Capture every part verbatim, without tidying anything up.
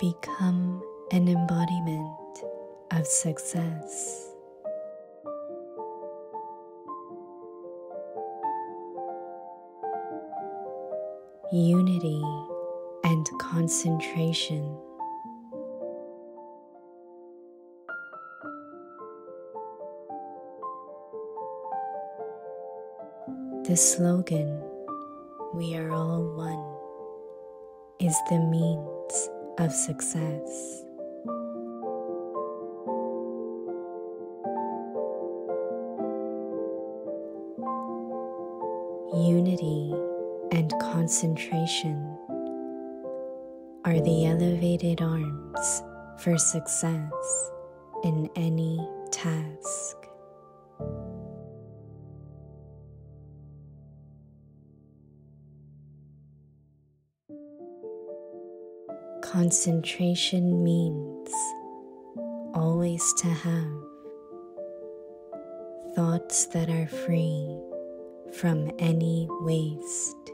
Become an embodiment of success. Unity and concentration. The slogan, "We are all one," is the means of success. Unity and concentration are the elevated arms for success in any task. Concentration means always to have thoughts that are free from any waste,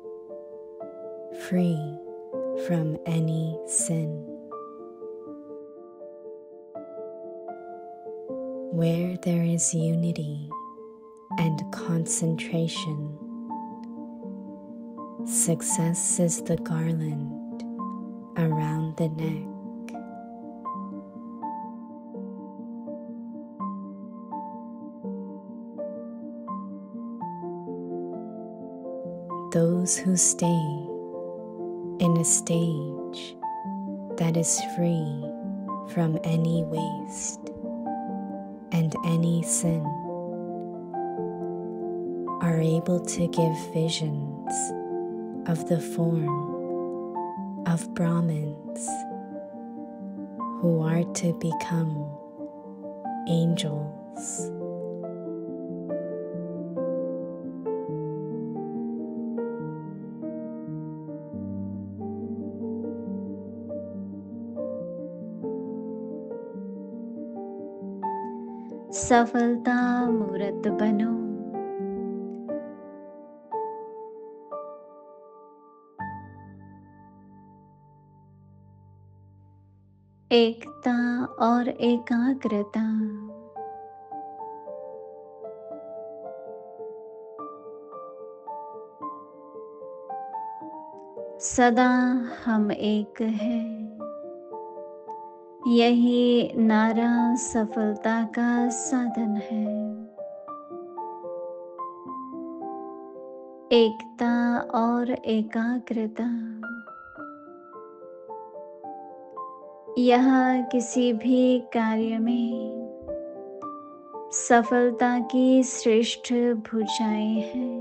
free from any sin. Where there is unity and concentration, success is the garland around the neck. Those who stay in a stage that is free from any waste and any sin are able to give visions of the form of Brahmins who are to become angels. सफलता मूर्त बनो। एकता और एकाग्रता सदा हम एक हैं, यही नारा सफलता का साधन है। एकता और एकाग्रता यह किसी भी कार्य में सफलता की श्रेष्ठ भुजाएं हैं।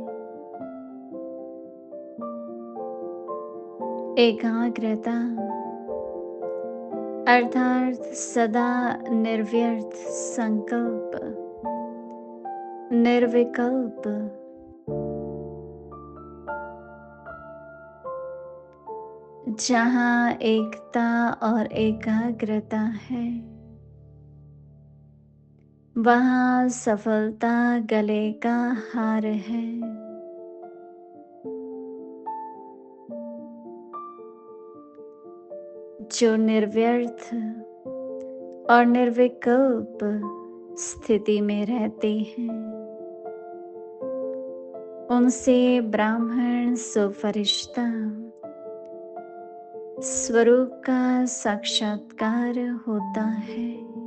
एकाग्रता अर्थात सदा निर्व्यर्थ संकल्प, निर्विकल्प, जहाँ एकता और एकाग्रता है, वहाँ सफलता गले का हार है। जो निर्व्यर्थ और निर्विकल्प स्थिति में रहते हैं, उनसे ब्राह्मण सुफरिश्ता स्वरूप का साक्षात्कार होता है।